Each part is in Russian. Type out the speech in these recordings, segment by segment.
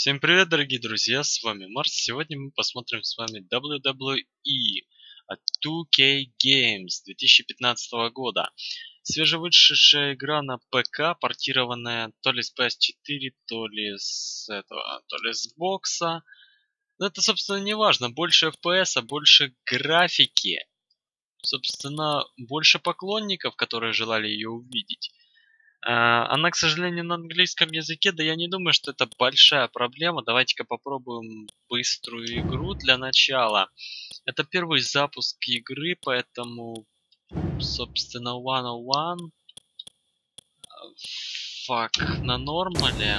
Всем привет, дорогие друзья, с вами Марс. Сегодня мы посмотрим с вами WWE от 2K Games 2015 года. Свежевышедшая игра на ПК, портированная то ли с PS4, то ли с бокса. Но это, собственно, не важно. Больше FPS, больше графики. Собственно, больше поклонников, которые желали ее увидеть. Она, к сожалению, на английском языке, да я не думаю, что это большая проблема. Давайте-ка попробуем быструю игру для начала. Это первый запуск игры, поэтому, собственно, 101. Фак, на нормале.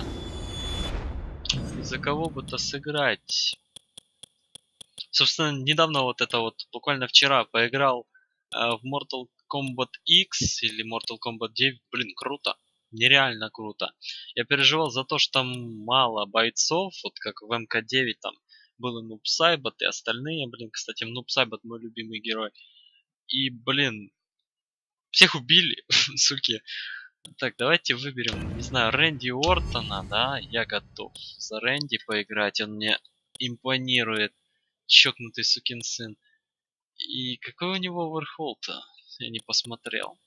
За кого бы-то сыграть? Собственно, недавно буквально вчера поиграл в Mortal Kombat X или Mortal Kombat 9. Блин, круто. Нереально круто. Я переживал за то, что там мало бойцов, вот как в МК-9 там был и Нуб Сайбот, и остальные, блин, кстати, Нуб Сайбот мой любимый герой. И, блин, всех убили, суки. Так, давайте выберем, не знаю, Рэнди Ортона, да, я готов за Рэнди поиграть, он мне импонирует, чокнутый сукин сын. И какой у него оверхолл-то? Я не посмотрел.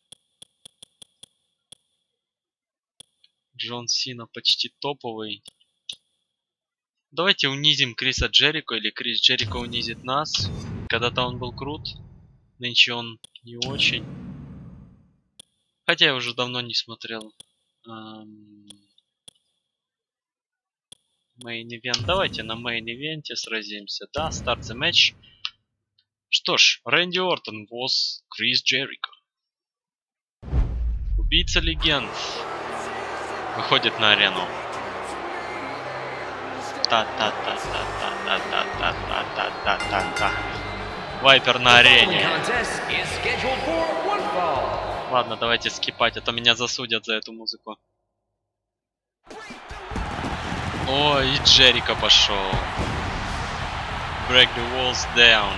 Джон Сина почти топовый. Давайте унизим Криса Джерико, или Крис Джерико унизит нас. Когда-то он был крут, нынче он не очень. Хотя я уже давно не смотрел. Мейн-ивент. Давайте на мейн-ивенте сразимся. Да, старт the match. Что ж, Рэнди Ортон vs. Крис Джерико. Убийца легенд выходит на арену. Та-та-та-та-та-та-та-та-та-та-та. Вайпер на арене. Ладно, давайте скипать, а то меня засудят за эту музыку. О, и Джерико пошел. Break the walls down.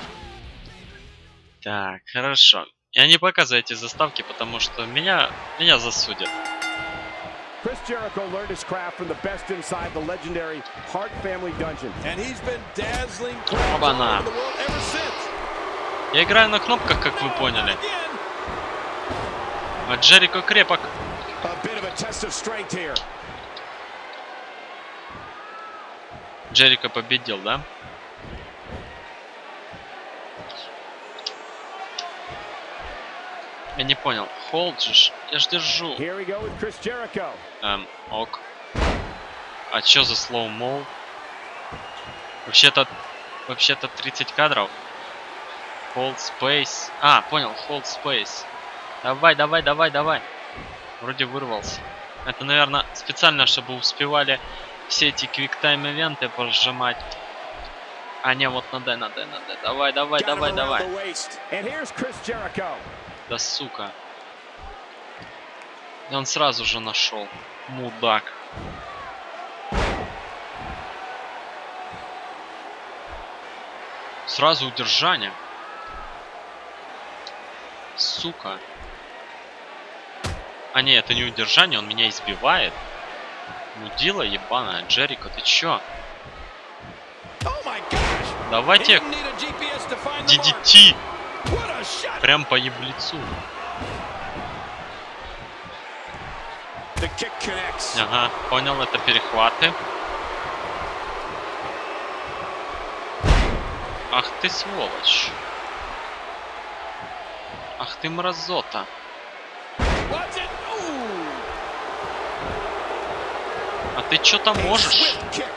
Так, хорошо. Я не показываю эти заставки, потому что меня засудят. Chris Jericho learned his craft from the best inside the legendary Hart family dungeon. And he's been dazzling crowds all over the world ever since. Я играю на кнопках, как вы поняли. А Джерико крепок. A bit of a test of strength here. Джерико победил, да? Я не понял. Холд же. Я ж держу. Here we go with Chris Jericho. Ок. А чё за слоу-моу? Вообще-то 30 кадров. Hold space. А, понял. Hold space. Давай. Вроде вырвался. Это, наверное, специально, чтобы успевали все эти квиктайм-ивенты прожимать. А не, вот на Д. Давай. Да сука. И он сразу же нашел. Мудак. Сразу удержание. Сука. А не, это не удержание, он меня избивает. Мудила ебаная. Джерико, ты чё? Давайте DDT. Прям по еблицу. Ага, понял, это перехваты. Ах ты сволочь. Ах ты мразота. А ты что-то можешь?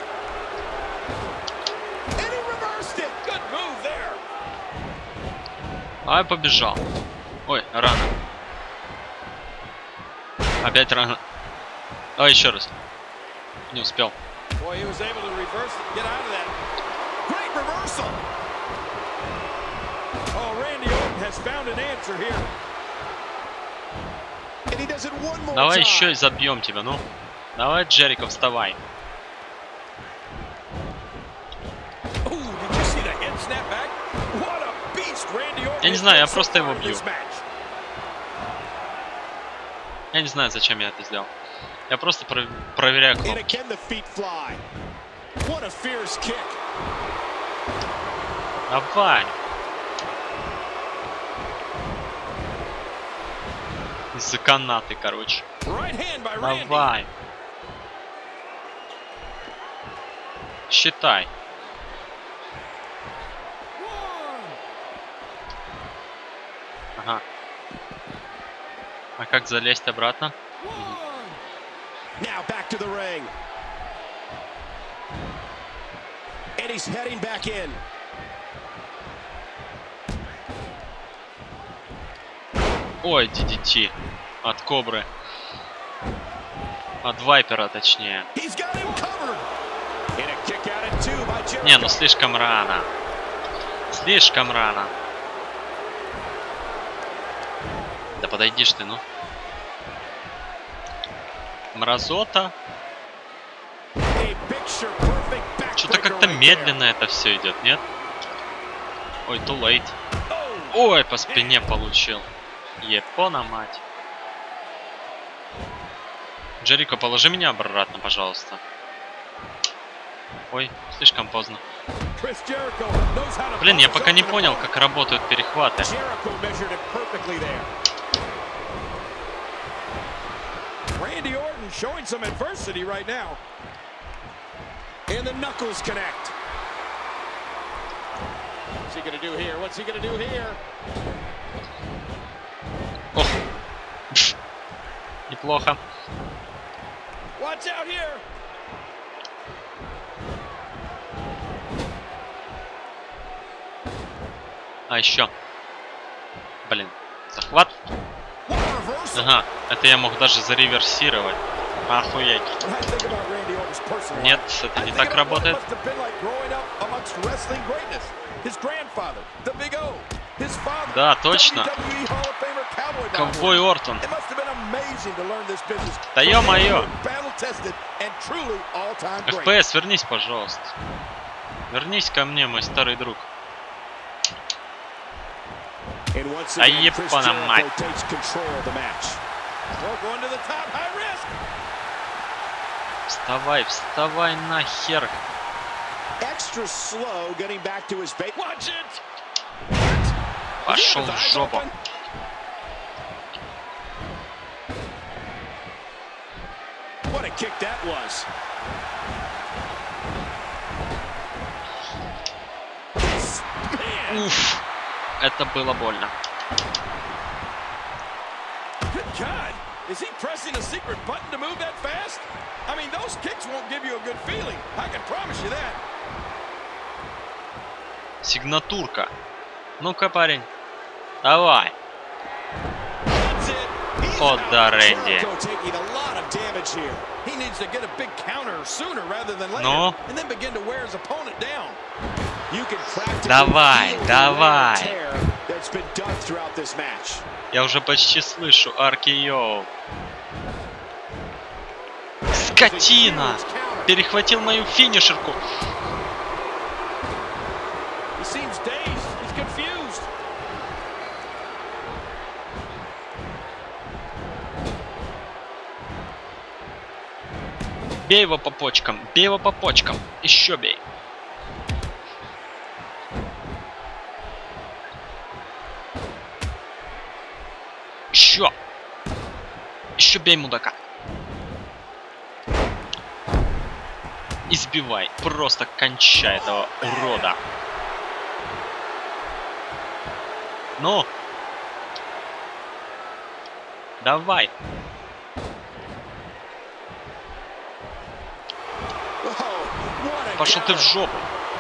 А я побежал. Ой, рано. Опять рано. Давай еще раз. Не успел. Давай еще и забьем тебя, ну. Давай, Джерико, вставай. Я не знаю, я просто его бью. Я не знаю, зачем я это сделал. Я просто проверяю кнопки. What a fierce kick. Давай. Из-за канаты, короче. Давай. Считай. Ага. А как залезть обратно? Now back to the ring. And he's heading back in. Ой, DDT. От Кобры. От Вайпера, точнее. Не, ну слишком рано. Слишком рано. Да подойдишь ты, ну. Мразота. Что-то как-то медленно это все идет, нет? Ой, too late. Ой, по спине получил. Япона, мать. Джерико, положи меня обратно, пожалуйста. Ой, слишком поздно. Блин, я пока не понял, как работают перехваты. Randy Orton showing some adversity right now. And the knuckles connect. What's he gonna do here? What's he gonna do here? О. Неплохо. Watch out here. А еще. Блин, захват. Ага, это я мог даже зареверсировать. Охуеть. Нет, это не так работает. Да, точно. Ковбой Ортон. Да ё-моё. FPS, вернись, пожалуйста. Вернись ко мне, мой старый друг. А ебана мать. Вставай, вставай нахер. Пошел в жопу. Уф, это было больно. Is he pressing a secret button to move that fast? I mean, those kicks won't give you a good feeling. I can promise you that. Сигнатурка. Ну-ка, парень. Давай. О, да, Рэнди. Ну? Давай, давай. Я уже почти слышу RKO. Скотина! Перехватил мою финишерку. Бей его по почкам, бей его по почкам. Еще бей. Еще. Еще бей мудака. Избивай. Просто кончай этого урода. Ну. Давай. Пошел ты в жопу.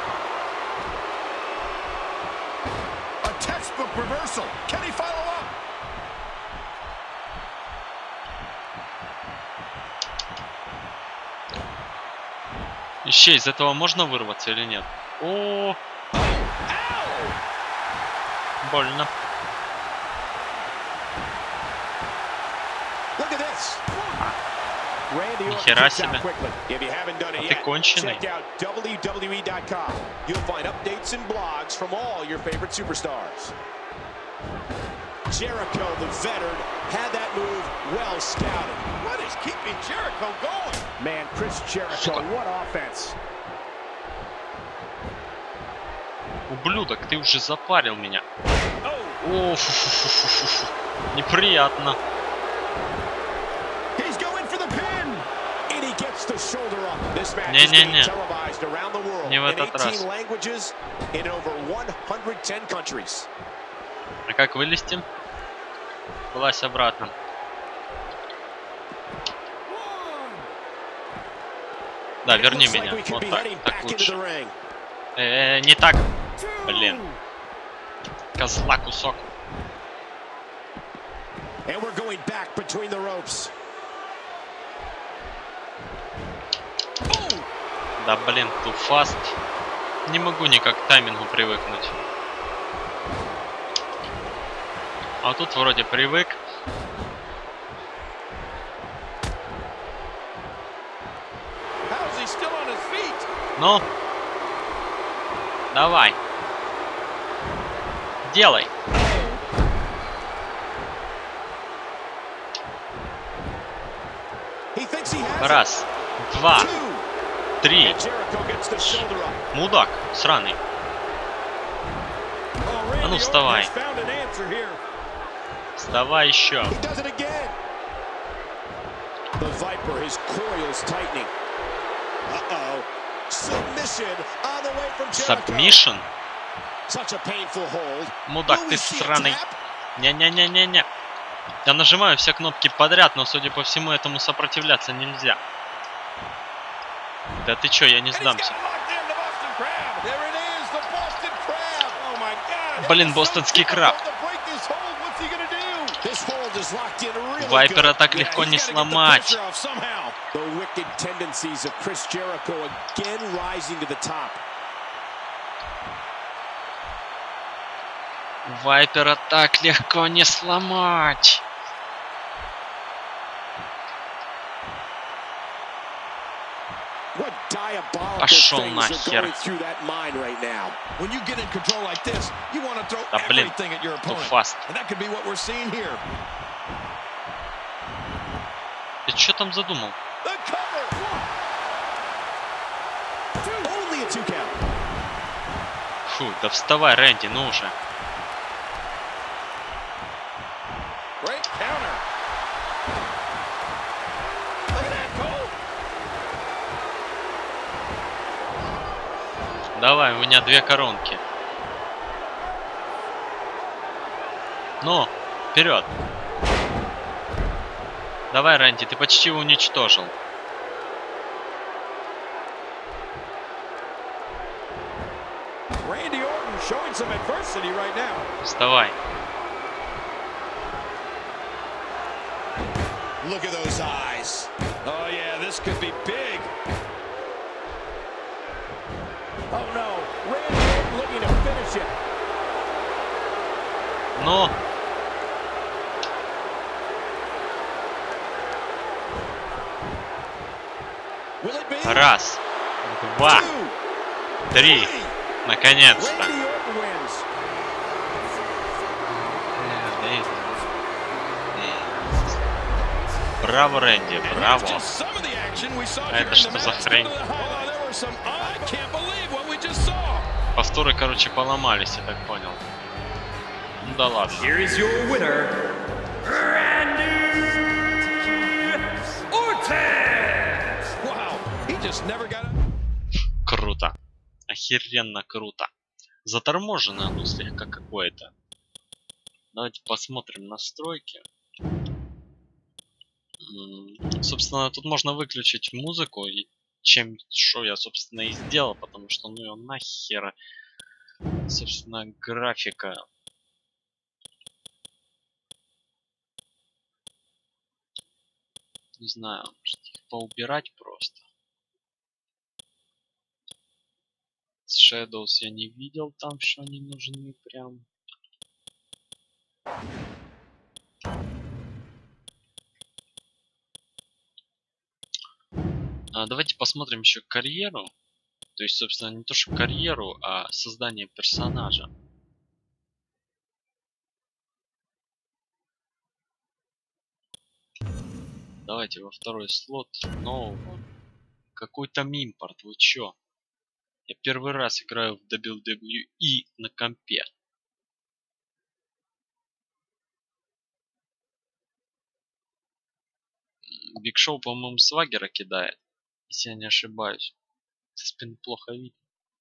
Еще из этого можно вырваться или нет? О, больно. Нихера себе. Ты конченый. Jericho, the veteran, had that move well scouted. What is keeping Jericho going? Man, Chris Jericho, what offense. Ублюдок, ты уже запарил меня. О, фу-фу-фу-фу-фу. Неприятно. Не-не-не. Не в этот раз. А как вылезти? Вылазь обратно. Да, верни меня. Вот так. Так лучше. Не так. Блин. Козла кусок. Да блин, too fast. Не могу никак к таймингу привыкнуть. А тут вроде привык. Ну, давай. Делай. Раз, два, три. Мудак, сраный. А ну вставай. Вставай еще. Сабмишн? Мудак, ты сраный. Не-не-не-не-не. Я нажимаю все кнопки подряд, но, судя по всему, этому сопротивляться нельзя. Да ты чё, я не сдамся. Блин, бостонский краб. Вайпера так легко не сломать. Вайпера так легко не сломать. Пошел нахер. Да блин, too fast. Ты что там задумал? Фу, да вставай, Рэнди, ну уже. Давай, у меня 2 коронки. Ну, вперед. Давай, Рэнди, ты почти его уничтожил. Вставай. Look at those eyes. Oh yeah, this could be big. Oh no, Randy Orton looking to finish it. Ну. Раз, два, три. Наконец-то. Браво, Рэнди, браво. А это что за хрень? Повторы, короче, поломались, я так понял. Ну да ладно. Круто. Охеренно круто. Заторможено оно слегка какое-то. Давайте посмотрим настройки. Собственно, тут можно выключить музыку, что я, собственно, и сделал, потому что, ну ее нахер. Собственно, графика. Не знаю, может их поубирать просто. Shadows я не видел там, что они нужны прям. Давайте посмотрим еще карьеру. То есть, собственно, не то что карьеру, а создание персонажа. Давайте во второй слот нового. Какой там импорт, вы чё? Я первый раз играю в WWE на компе. Биг Шоу, по-моему, Свагера кидает, если я не ошибаюсь. Со спины плохо видно.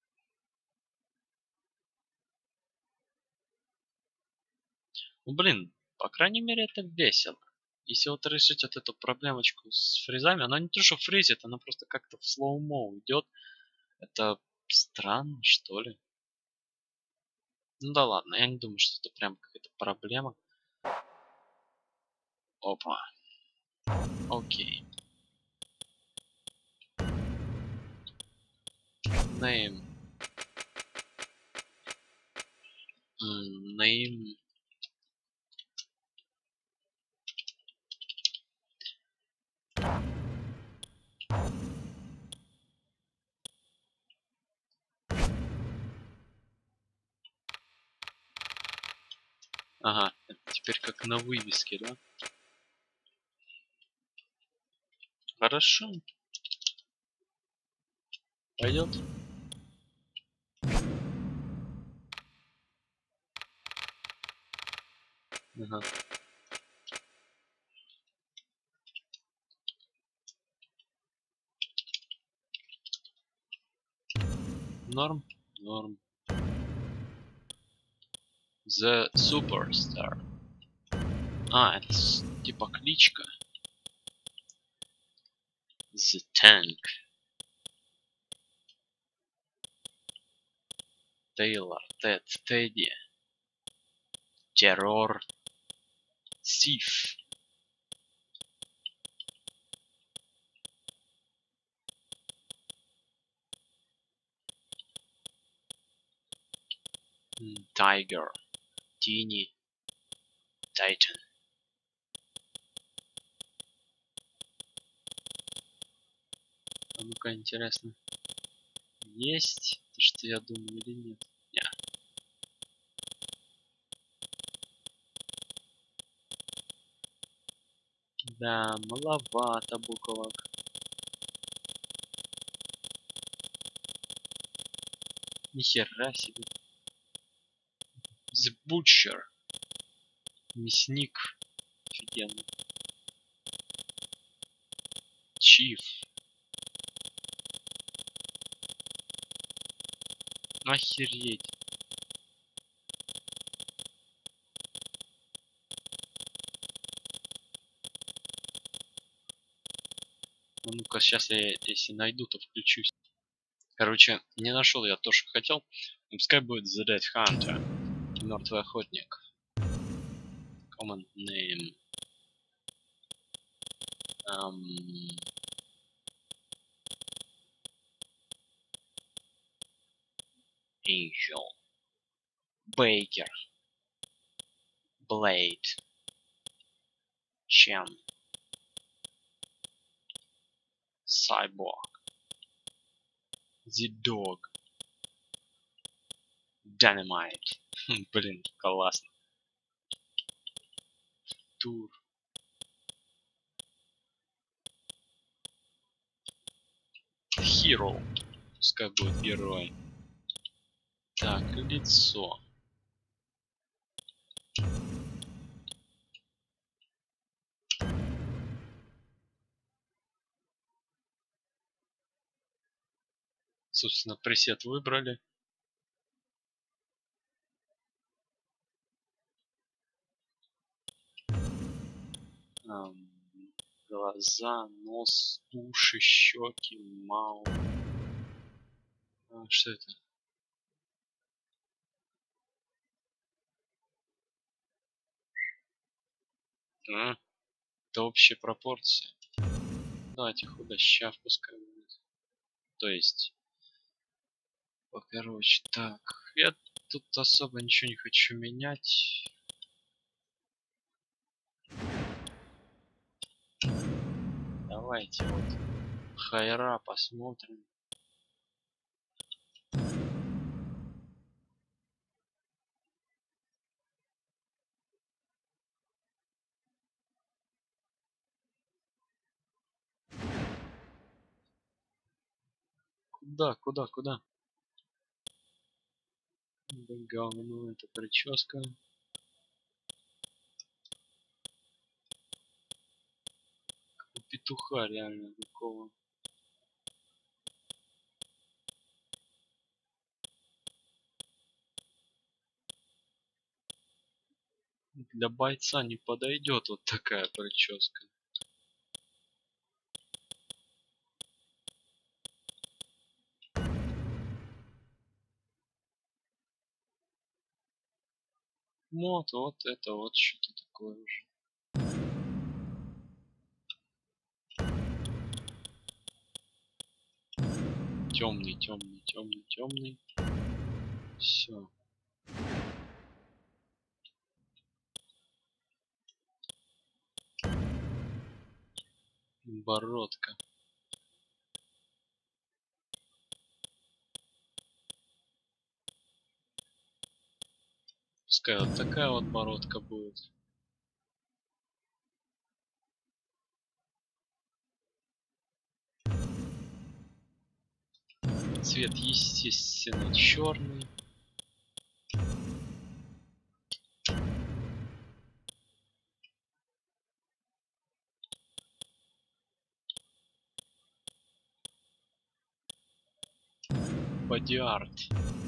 Ну, блин, по крайней мере, это весело. Если вот решить вот эту проблемочку с фризами, она не то, что фризит, она просто как-то в слоумо идет. Это странно, что ли? Ну да ладно, я не думаю, что это прям какая-то проблема. Опа. Окей. Name. Name. Ага, это теперь как на вывеске, да? Хорошо. Пойдет. Ага. Норм. Норм. The Superstar. А, это типа кличка. The Tank. Тейлор, Тед, Тедди. Террор. Сиф. Тайгер. Тини. Тайтан. А ну-ка, интересно. Есть то, что я думаю, или нет? Не. Да, маловато буквок. Нихера себе. The Butcher. Мясник. Офигенно. Chief. Охереть. А ну-ка, сейчас я, если найду, то включусь. Короче, не нашел я то, что хотел. Пускай будет The Dead Hunter. Мертвый охотник. Common name. Angel. Baker. Blade. Chen. Cyborg. The Dog. Dynamite. Блин, классно. Тур. Hero. Пускай будет герой. Так, лицо. Собственно, пресет выбрали. Глаза, нос, уши, щеки, мау. Что это? Это общая пропорция. Давайте худощав пускай будет. То есть, покороче. Так, я тут особо ничего не хочу менять. Давайте вот хайра посмотрим. Куда? Да говно, это прическа. У петуха реально такого. Для бойца не подойдет вот такая прическа. Вот это вот что-то такое уже. Темный, темный, темный, темный. Все. Бородка. Пускай вот такая вот бородка будет. Цвет, естественно, черный. Боди-арт.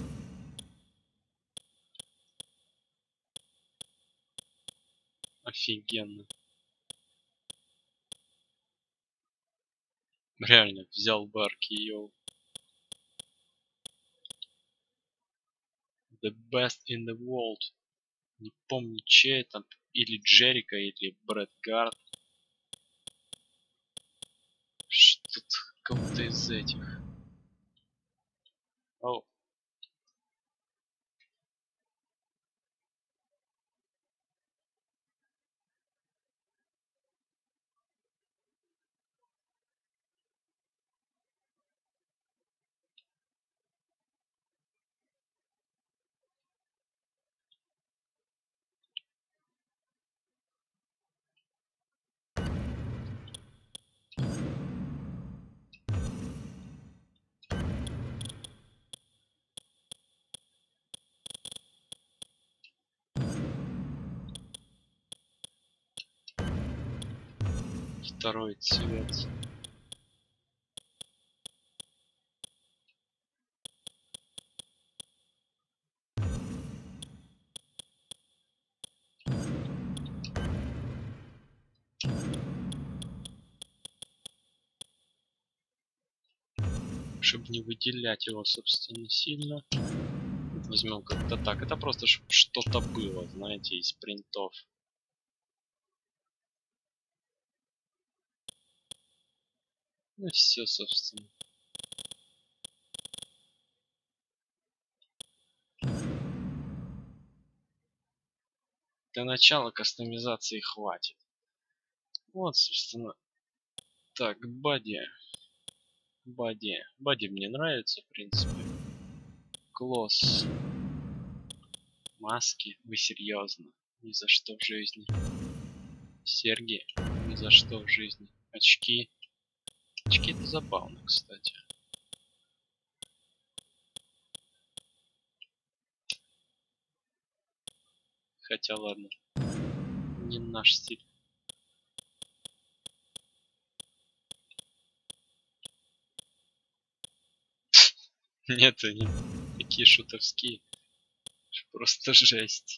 Офигенно. Реально, взял барки и The best in the world. Не помню, чей там. Или Джерика, или Брэд Гард. Что-то кого-то из этих. О. Второй цвет. Чтобы не выделять его, собственно, сильно. Возьмем как-то так. Это просто чтобы что-то было, знаете, из принтов. Ну все, собственно. Для начала кастомизации хватит. Вот, собственно. Так, боди. Боди мне нравится, в принципе. Клосс. Маски? Вы серьезно? Ни за что в жизни. Серьги? Ни за что в жизни. Очки? Очки это забавно, кстати. Хотя ладно. Не наш стиль. Нет, они такие шутовские. Просто жесть.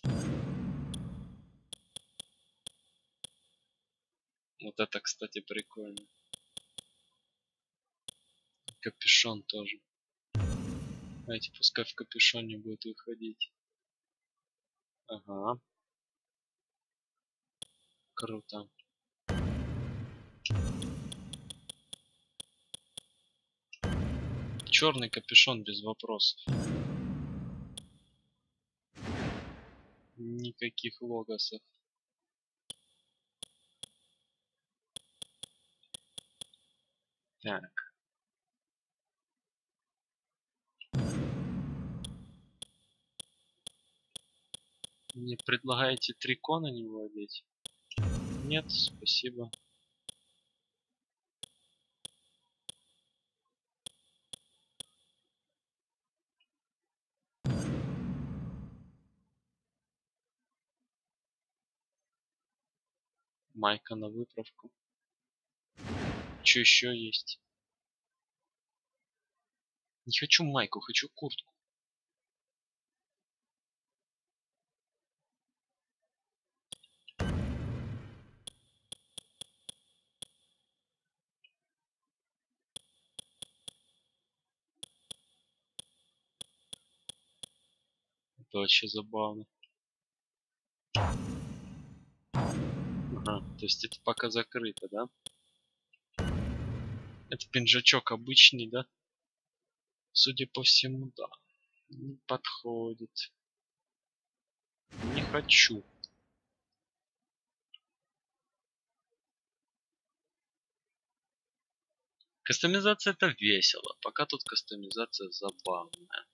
Вот это, кстати, прикольно. Капюшон тоже. Знаете, пускай в капюшоне будет выходить. Ага. Круто. Черный капюшон без вопросов. Никаких логосов. Так. Мне предлагаете трико на него одеть? Нет, спасибо. Майка на выправку. Что еще есть? Не хочу майку, хочу куртку. Это вообще забавно. Ага, то есть это пока закрыто, да? Это пинжачок обычный, да? Судя по всему, да. Не подходит. Не хочу. Кастомизация это весело. Пока тут кастомизация забавная.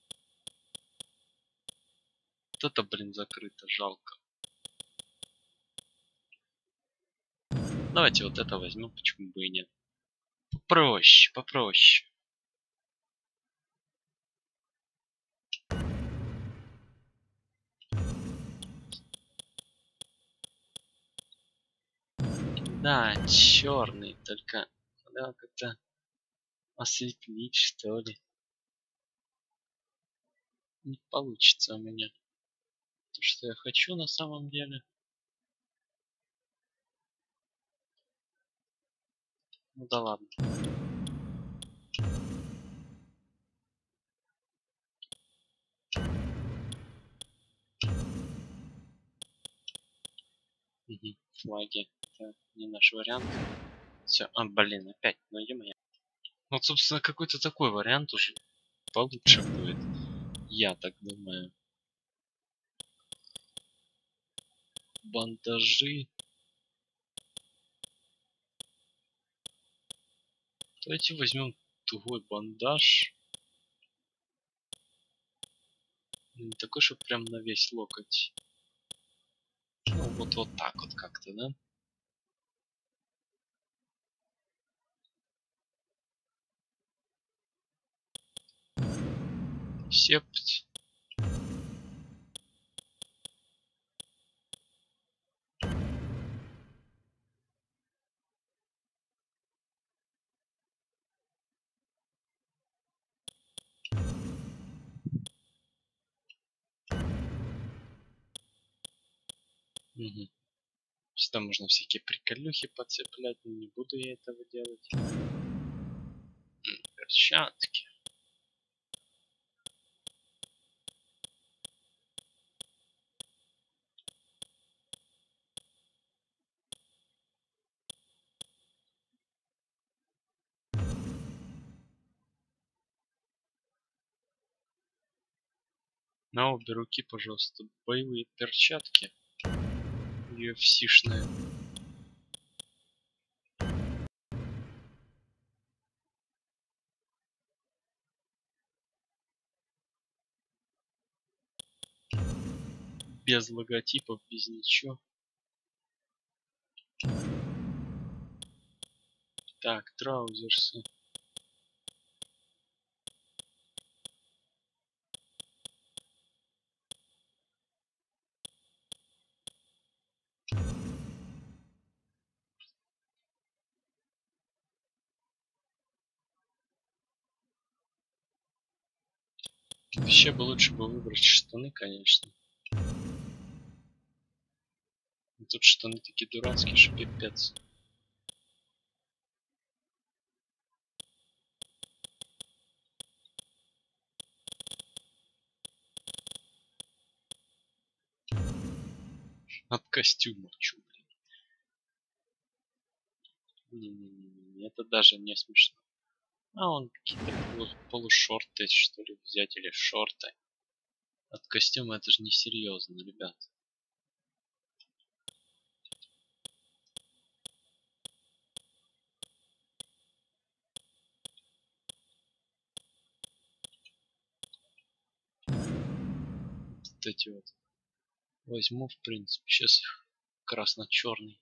Вот это, блин, закрыто. Жалко. Давайте вот это возьмем. Почему бы и нет. Попроще, попроще. Да, черный, только надо как-то осветлить, что ли. Не получится у меня то, что я хочу на самом деле. Ну да ладно. Угу. Флаги. Это не наш вариант. Все. А, блин, опять. Ну е-мое. Вот, собственно, какой-то такой вариант уже получше будет. Я так думаю. Бандажи. Давайте возьмем тугой бандаж. Не такой, что прям на весь локоть. Ну, вот так вот как-то, да? Септ. Угу. Сюда можно всякие приколюхи подцеплять, но не буду я этого делать. Перчатки. На обе руки, пожалуйста, боевые перчатки. UFC-шные. Без логотипов, без ничего. Так, траузерсы. Вообще бы лучше бы выбрать штаны, конечно. Но тут штаны такие дурацкие, что пипец. От костюма, чё, блин. Не-не-не, это даже не смешно. А он какие-то полушорты, что ли, взять, или шорты. От костюма это же не серьезно, ребят. Вот эти вот возьму, в принципе, сейчас красно-черный.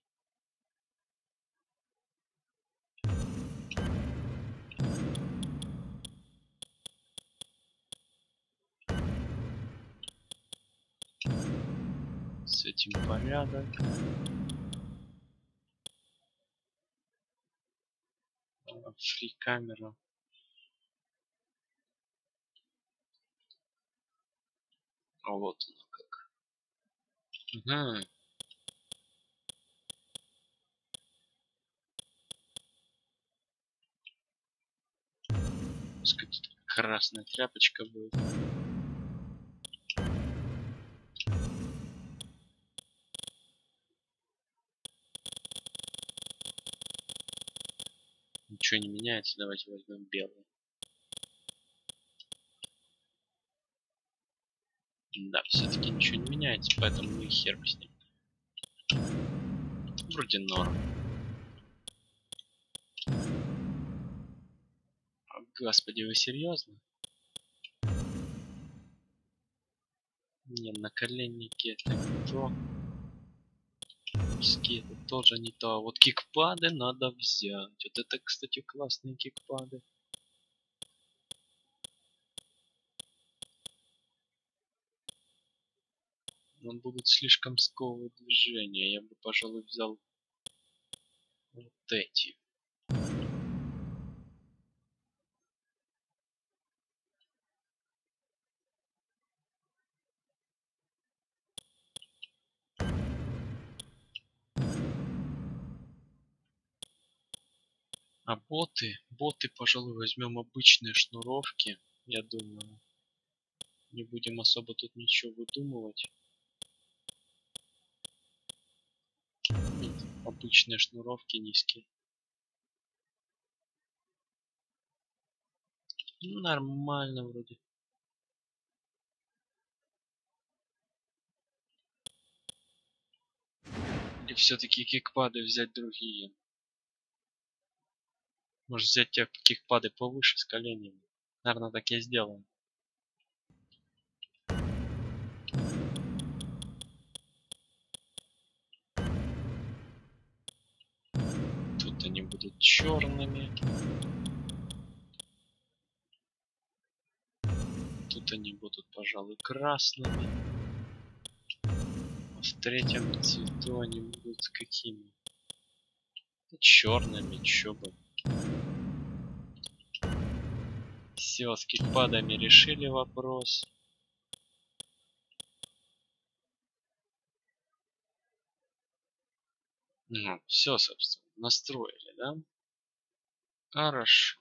С этим порядок. Нашли камеру. А вот оно как. Угу. Пускай тут красная тряпочка будет. Ничего не меняется, давайте возьмем белый. Да, все-таки ничего не меняется, поэтому мы хер с ним. Вроде норм. О, господи, вы серьезно? Не, наколенники это не то. Носки это тоже не то. А вот кикпады надо взять. Вот это, кстати, классные кикпады. Но будут слишком сковывать движения. Я бы, пожалуй, взял вот эти. А боты, пожалуй, возьмем обычные шнуровки, я думаю. Не будем особо тут ничего выдумывать. Нет, обычные шнуровки низкие. Нормально вроде. Или все-таки кикпады взять другие? Может взять те кикпады повыше с коленями? Наверное, так и сделаем. Тут они будут черными. Тут они будут, пожалуй, красными. А в третьем цвету они будут какими? Черными, чё бы. Все, с кикпадами решили вопрос. Ну, все, собственно, настроили, да? Хорошо.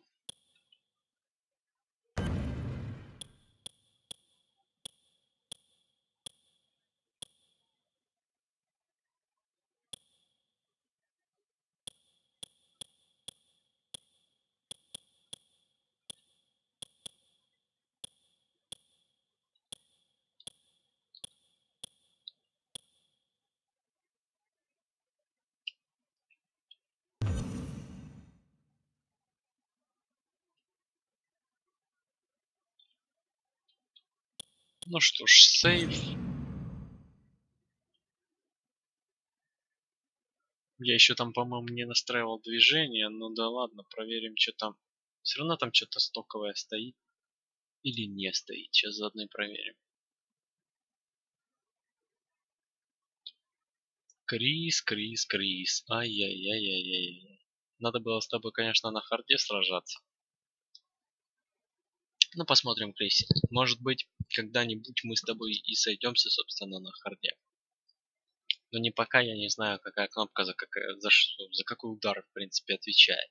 Ну что ж, сейв. Я еще там, по-моему, не настраивал движение. Ну да ладно, проверим, что там. Все равно там что-то стоковое стоит. Или не стоит. Сейчас заодно и проверим. Крис. Ай-яй-яй-яй-яй. Надо было с тобой, конечно, на харде сражаться. Ну, посмотрим, Крис. Может быть, когда-нибудь мы с тобой и сойдемся, собственно, на харде. Но не пока, я не знаю, какая кнопка за какой удар, в принципе, отвечает.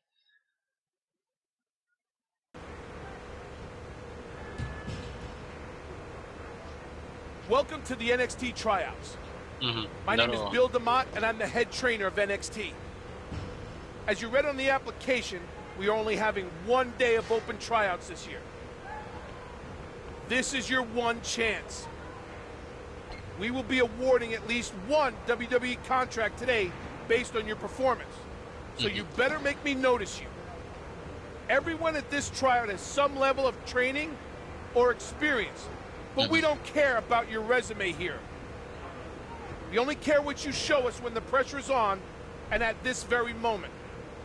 Welcome to the NXT tryouts. My name is Bill DeMott, and I'm the head trainer of NXT. As you read on the application, we are only having 1 day of open tryouts this year. This is your one chance. We will be awarding at least one WWE contract today based on your performance. So you better make me notice you. Everyone at this tryout has some level of training or experience, but we don't care about your resume here. We only care what you show us when the pressure is on and at this very moment.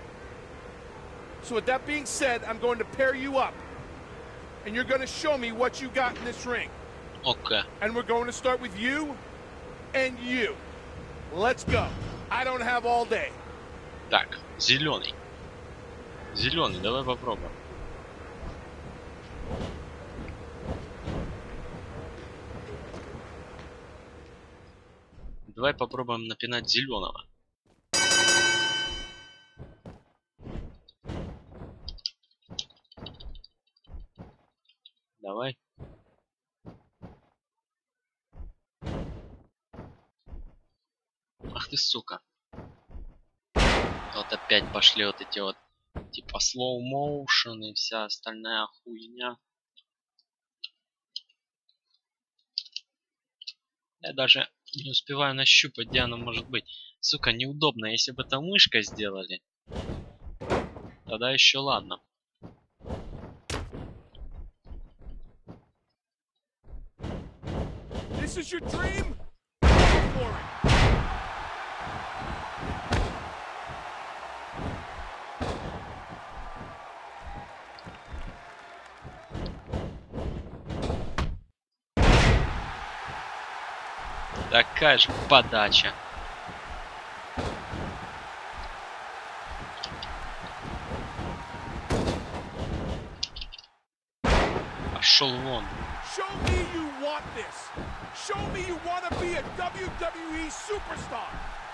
So with that being said, I'm going to pair you up, and you're going to show me what you got in this ring. Okay. And we're going to start with you and you. Let's go. I don't have all day. Так, зеленый. Зеленый, давай попробуем. Давай попробуем напинать зеленого. Давай. Ах ты, сука. Вот опять пошли вот эти вот типа slow motion и вся остальная хуйня. Я даже не успеваю нащупать, где она может быть. Сука, неудобно. Если бы это мышкой сделали, тогда еще ладно. This is your dream? Go for it. Такая же подача. Пошел вон. Show me you want this. Show me you want to be a WWE superstar.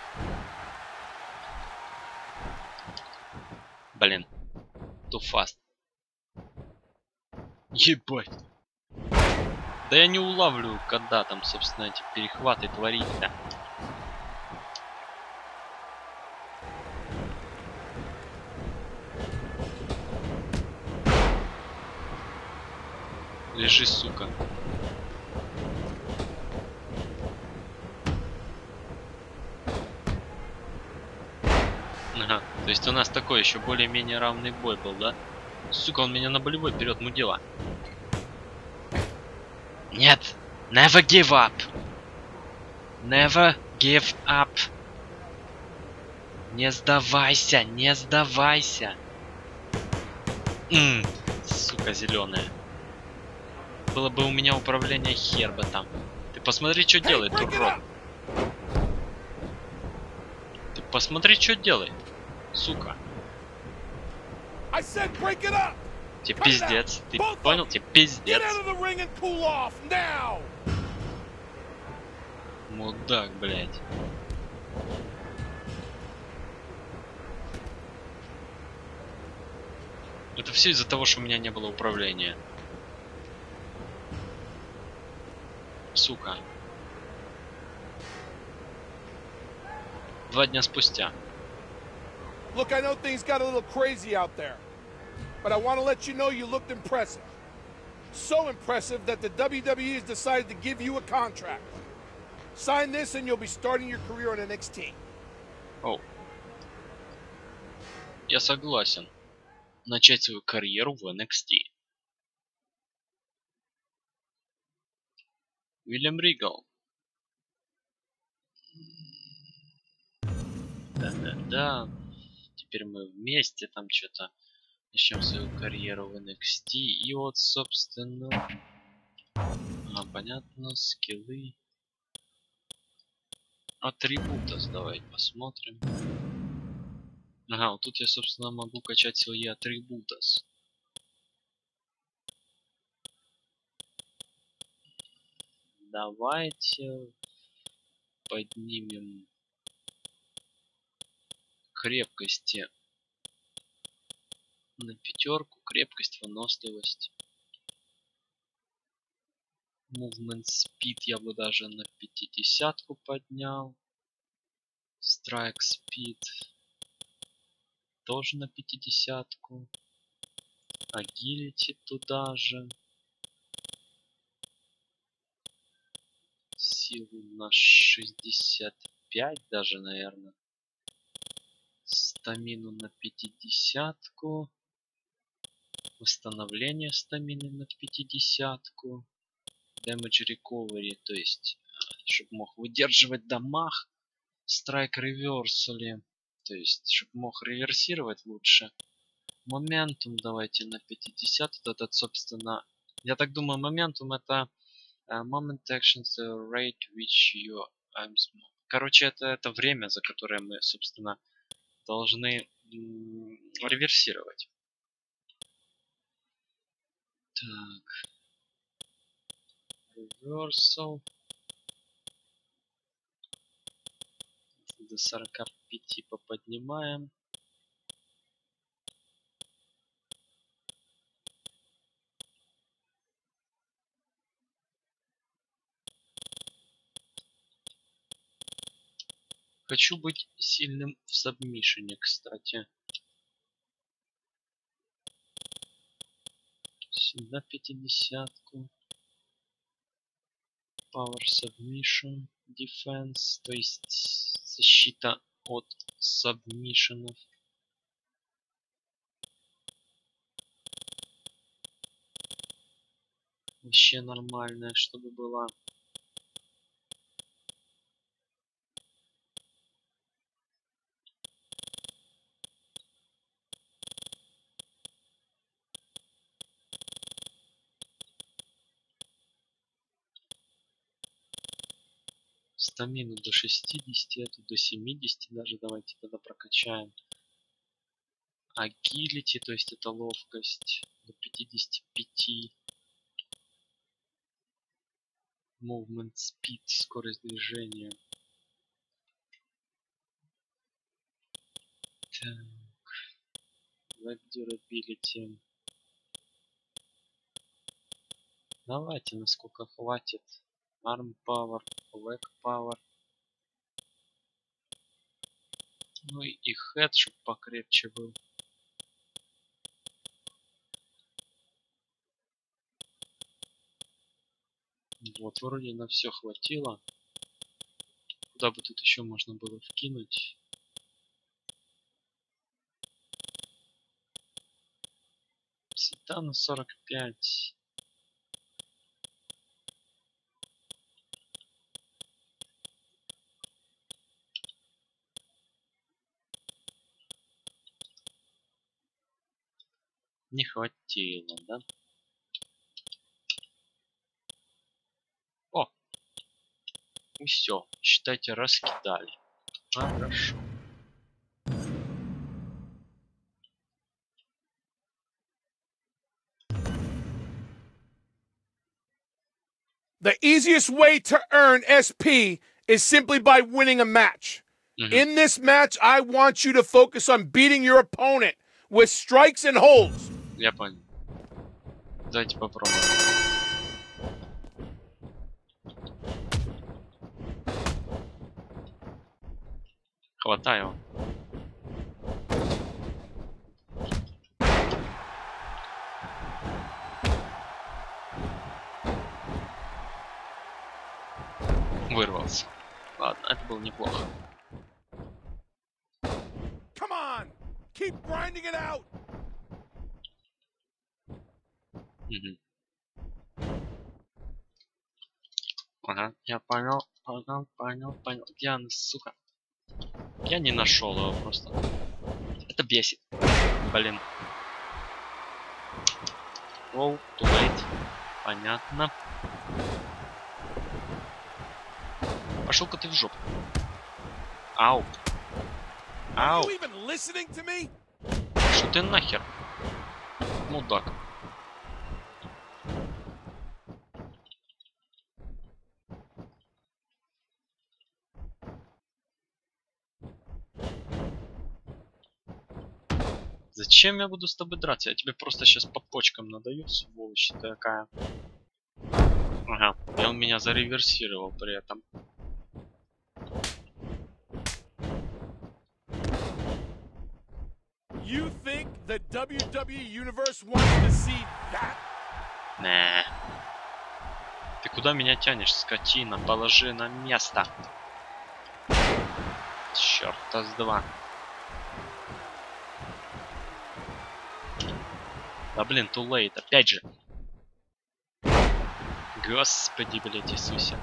Блин. Too fast. Ебать. Да я не улавливаю, когда там, собственно, эти перехваты творить-то. Лежи, сука. Ага, то есть у нас такой еще более-менее равный бой был, да? Сука, он меня на болевой берет, мудила. Нет! Never give up! Never give up! Не сдавайся, не сдавайся! Сука зеленая. Было бы у меня управление, хер бы там. Ты посмотри, что делает, урод. Ты посмотри, что делает. Сука. Тебе пиздец. Ты понял? Тебе пиздец. Мудак, блядь. Это все из-за того, что у меня не было управления. Сука. 2 дня спустя. Look, I know things got a little crazy out there, but I want to let you know you looked impressive. So impressive that the WWE has decided to give you a contract. Sign this and you'll be starting your career on NXT. Оу. Я согласен. Начать свою карьеру в NXT. Уильям Ригал. Да-да-да. Теперь мы вместе там что-то начнем свою карьеру в NXT. И вот, собственно... понятно, скиллы. Атрибута давайте посмотрим. Ага, вот тут я, собственно, могу качать свои атрибуты. Давайте поднимем крепкости на 5, крепкость, выносливость. Movement speed я бы даже на 50 поднял. Strike speed тоже на 50. Agility туда же. Силу на 65 даже, наверное. Стамину на 50. Восстановление стамины на 50. Damage recovery, то есть, чтобы мог выдерживать дамаг. Strike reversal, то есть, чтобы мог реверсировать лучше. Моментум давайте на 50. Вот этот, собственно, я так думаю, моментум это moment actions rate which you I'm small. Короче, это время, за которое мы, собственно, должны реверсировать. Так. Reversal. До 45 поподнимаем. Хочу быть сильным в сабмишине, кстати. Сюда 50-ку. Power Submission Defense, то есть защита от сабмишенов. Вообще нормальная, чтобы была. Стамину до 60, эту до 70 даже давайте тогда прокачаем. Agility, то есть это ловкость, до 55. Movement Speed, скорость движения. Так. Leg Durability. Давайте, насколько хватит. Arm Power, Leg Power. Ну и Head, чтобы покрепче был. Вот, вроде на все хватило. Куда бы тут еще можно было вкинуть? Всегда на 45. Не хватило, да? О! И все. Считайте, раскидали. Хорошо. The easiest way to earn SP is simply by winning a match. In this match, I want you to focus on beating your opponent with strikes and holds. Я понял. Давайте попробуем. Хватаю. Вырвался. Ладно, это было неплохо. Come on, keep grinding it out. Ага, я понял, понял. Где она, сука? Я не нашел его просто. Это бесит. Блин. Оу, too late. Понятно. Пошел-ка ты в жопу. Ау. Ау. Что ты нахер? Мудак. Зачем я буду с тобой драться? Я тебе просто сейчас по почкам надаю, сволочь ты такая. Ага, и он меня зареверсировал при этом. You think the WWE Universe wants to see that? Не. Ты куда меня тянешь, скотина? Положи на место. Чёрта с два. Да блин, too late, опять же. Господи, блять, Иисусе.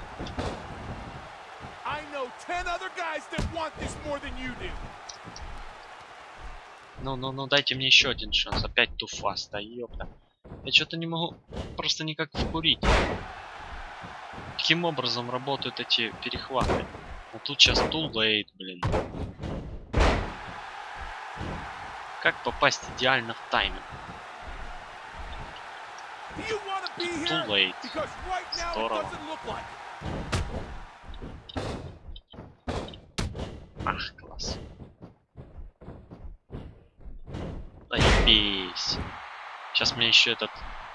Ну, дайте мне еще один шанс. Опять туфас, да ёпта. Я что-то не могу просто никак вкурить. Каким образом работают эти перехваты? А тут сейчас too late, блин. Как попасть идеально в тайминг? You want to be Too here? late. Because right now it Здорово. doesn't look like it. Ах, класс. Заебись. Сейчас мне еще этот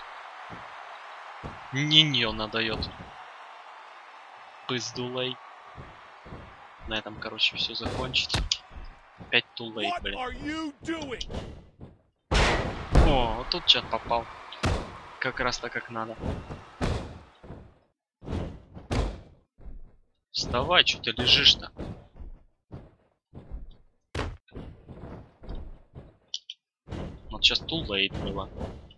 Ниньо надает. Пиздулей. На этом, короче, все закончится. Опять too late, What блин. are you doing? О, вот тут чат попал. Как раз так, как надо. Вставай, что ты лежишь-то? Вот сейчас too late было.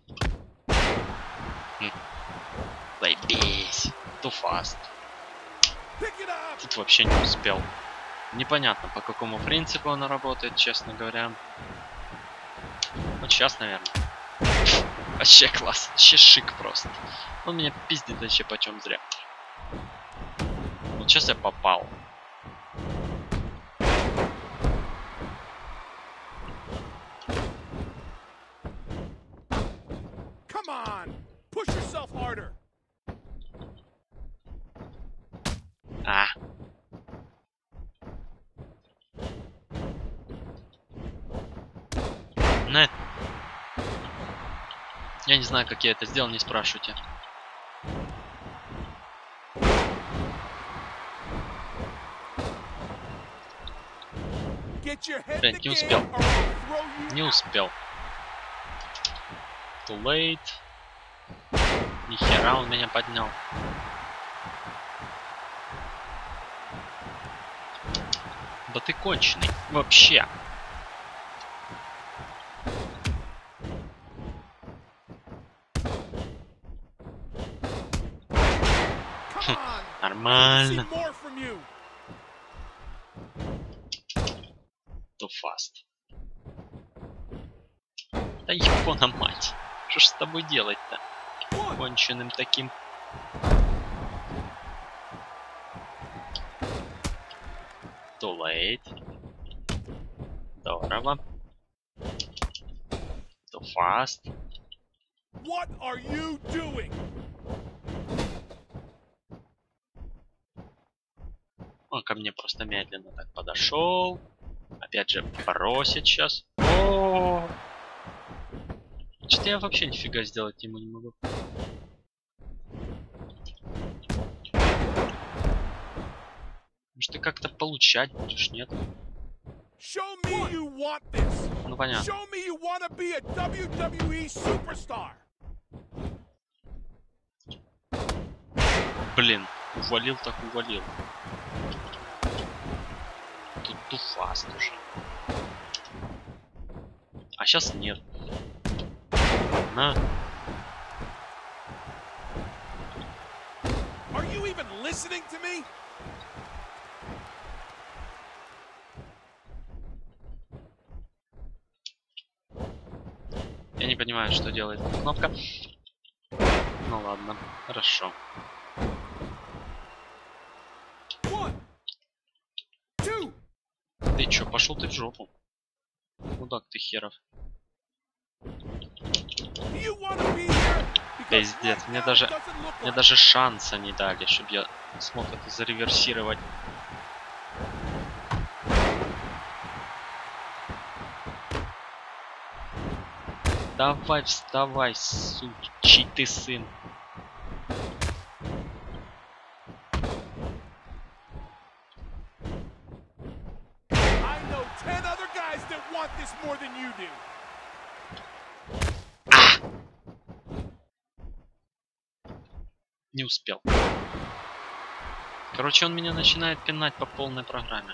Заебись. Too fast. Pick it up. Тут вообще не успел. Непонятно, по какому принципу она работает, честно говоря. Вот сейчас, наверное. Вообще класс. Вообще шик просто. Он меня пиздит вообще почем зря. Вот сейчас я попал. Come on. Push yourself harder. А. Нет. Я не знаю, как я это сделал, не спрашивайте. Get your head Блин, in the не game успел. or I'll throw you Не out. успел. Too late. Нихера он меня поднял. Да ты конченый. Вообще. Come on. I need to see Нормально. more from you. Too fast. Да ебана мать. Что ж с тобой делать-то? One. Конченым таким. Too late. Здорово. Too fast. What are you doing? Он ко мне просто медленно так подошел. Опять же, бросит сейчас. О! Что-то я вообще нифига сделать ему не могу. Может, ты как-то получать будешь, нет? Show me you want this. Ну понятно. Show me you want to be a WWE superstar. Блин, увалил так увалил. Тут too fast уже. А сейчас нет. На. Are you even listening to me? Я не понимаю, что делает эта кнопка. Ну ладно, хорошо. One, two. Ты чё, пошел ты в жопу? Мудак ты херов. You want to be here? Because Пиздец, right мне now даже it doesn't look Мне like даже шанса не дали, чтобы я смог это зареверсировать. Давай, вставай, сучий ты сын. I know 10 other guys that want this more than you do. Не успел. Короче, он меня начинает пинать по полной программе.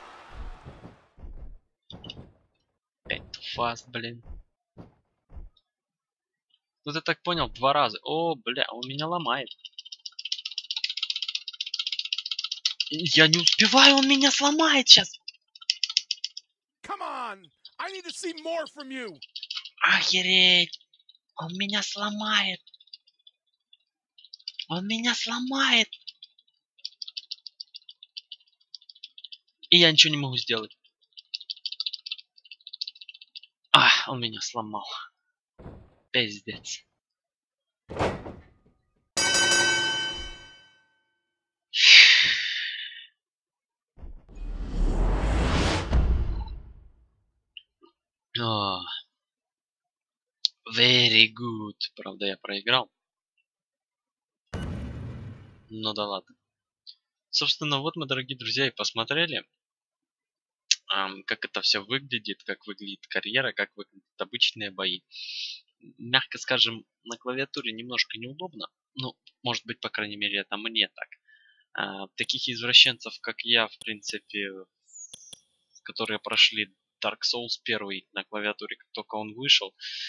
Опять too fast, блин. Ну ты так понял, 2 раза. О, бля, он меня ломает. Я не успеваю, он меня сломает сейчас. Come on. I need to see more from you. Охереть. Он меня сломает. Он меня сломает. И я ничего не могу сделать. Он меня сломал. Пиздец. А, very good. Правда, я проиграл. Ну да ладно. Собственно, вот мы, дорогие друзья, и посмотрели, как это все выглядит, как выглядит карьера, как выглядят обычные бои. Мягко скажем, на клавиатуре немножко неудобно. Ну, может быть, по крайней мере, это мне так. Таких извращенцев, как я, в принципе, которые прошли Dark Souls 1 на клавиатуре, как только он вышел,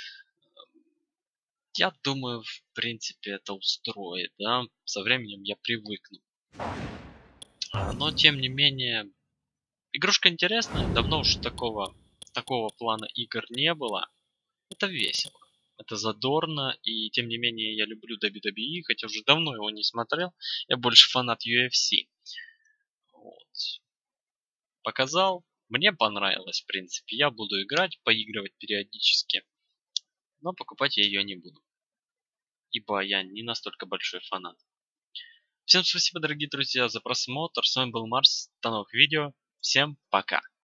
я думаю, в принципе, это устроит, да. Со временем я привыкну. Но, тем не менее, игрушка интересная. Давно уж такого плана игр не было. Это весело. Это задорно, и тем не менее я люблю WWE, хотя уже давно его не смотрел. Я больше фанат UFC. Вот. Показал. Мне понравилось, в принципе. Я буду играть, поигрывать периодически. Но покупать я ее не буду. Ибо я не настолько большой фанат. Всем спасибо, дорогие друзья, за просмотр. С вами был Марс. До новых видео. Всем пока.